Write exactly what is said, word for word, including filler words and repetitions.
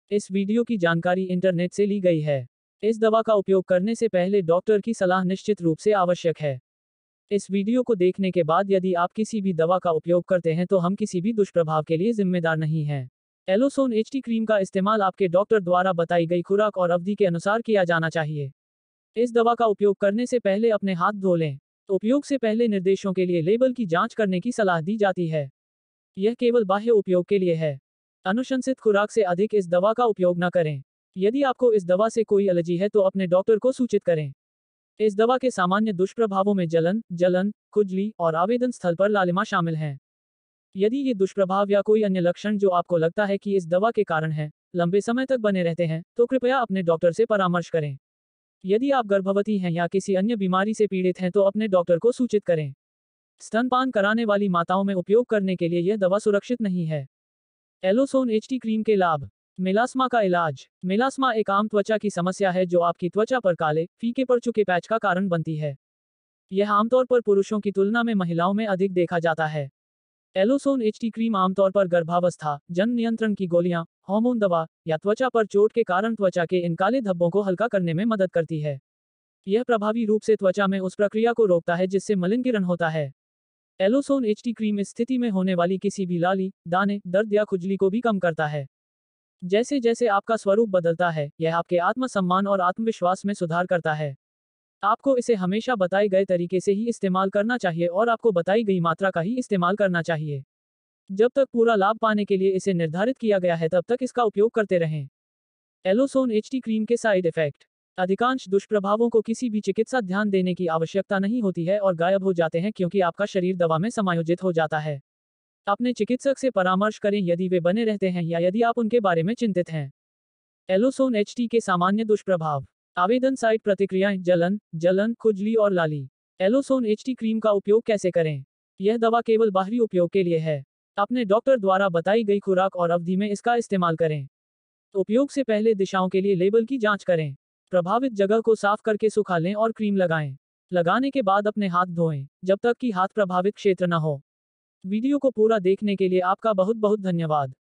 इस वीडियो की जानकारी इंटरनेट से ली गई है। इस दवा का उपयोग करने से पहले डॉक्टर की सलाह निश्चित रूप से आवश्यक है। इस वीडियो को देखने के बाद यदि आप किसी भी दवा का उपयोग करते हैं तो हम किसी भी दुष्प्रभाव के लिए जिम्मेदार नहीं हैं। एलोसोन एचटी क्रीम का इस्तेमाल आपके डॉक्टर द्वारा बताई गई खुराक और अवधि के अनुसार किया जाना चाहिए। इस दवा का उपयोग करने से पहले अपने हाथ धो लें। उपयोग से पहले निर्देशों के लिए लेबल की जांच करने की सलाह दी जाती है। यह केवल बाह्य उपयोग के लिए है। अनुशंसित खुराक से अधिक इस दवा का उपयोग न करें। यदि आपको इस दवा से कोई एलर्जी है तो अपने डॉक्टर को सूचित करें। इस दवा के सामान्य दुष्प्रभावों में जलन, जलन, खुजली और आवेदन स्थल पर लालिमा शामिल हैं। यदि ये दुष्प्रभाव या कोई अन्य लक्षण जो आपको लगता है कि इस दवा के कारण है, लंबे समय तक बने रहते हैं, तो कृपया अपने डॉक्टर से परामर्श करें। यदि आप गर्भवती हैं या किसी अन्य बीमारी से पीड़ित हैं तो अपने डॉक्टर को सूचित करें। स्तनपान कराने वाली माताओं में उपयोग करने के लिए यह दवा सुरक्षित नहीं है। एलोसोन एचटी क्रीम के लाभ। मेलास्मा का इलाज। मेलास्मा एक आम त्वचा की समस्या है जो आपकी त्वचा पर काले, फीके पड़ चुके पैच का कारण बनती है। यह आमतौर पर पुरुषों की तुलना में महिलाओं में अधिक देखा जाता है। एलोसोन एचटी क्रीम आमतौर पर गर्भावस्था, जन्म नियंत्रण की गोलियां, हार्मोन दवा या त्वचा पर चोट के कारण त्वचा के इन काले धब्बों को हल्का करने में मदद करती है। यह प्रभावी रूप से त्वचा में उस प्रक्रिया को रोकता है जिससे मलिनीकरण होता है। एलोसोन एचटी क्रीम इस स्थिति में होने वाली किसी भी लाली, दाने, दर्द या खुजली को भी कम करता है। जैसे जैसे आपका स्वरूप बदलता है, यह आपके आत्मसम्मान और आत्मविश्वास में सुधार करता है। आपको इसे हमेशा बताए गए तरीके से ही इस्तेमाल करना चाहिए और आपको बताई गई मात्रा का ही इस्तेमाल करना चाहिए। जब तक पूरा लाभ पाने के लिए इसे निर्धारित किया गया है तब तक इसका उपयोग करते रहें। एलोसोन एचटी क्रीम के साइड इफेक्ट। अधिकांश दुष्प्रभावों को किसी भी चिकित्सा ध्यान देने की आवश्यकता नहीं होती है और गायब हो जाते हैं क्योंकि आपका शरीर दवा में समायोजित हो जाता है। अपने चिकित्सक से परामर्श करें यदि वे बने रहते हैं या यदि आप उनके बारे में चिंतित हैं। एलोसोन एचटी के सामान्य दुष्प्रभाव। आवेदन साइड प्रतिक्रियाएं, जलन, जलन, खुजली और लाली। एलोसोन एचटी क्रीम का उपयोग कैसे करें? यह दवा केवल बाहरी उपयोग के लिए है। अपने डॉक्टर द्वारा बताई गई खुराक और अवधि में इसका इस्तेमाल करें। उपयोग से पहले दिशाओं के लिए लेबल की जांच करें। प्रभावित जगह को साफ करके सुखा लें और क्रीम लगाएं। लगाने के बाद अपने हाथ धोएं, जब तक कि हाथ प्रभावित क्षेत्र न हो। वीडियो को पूरा देखने के लिए आपका बहुत बहुत धन्यवाद।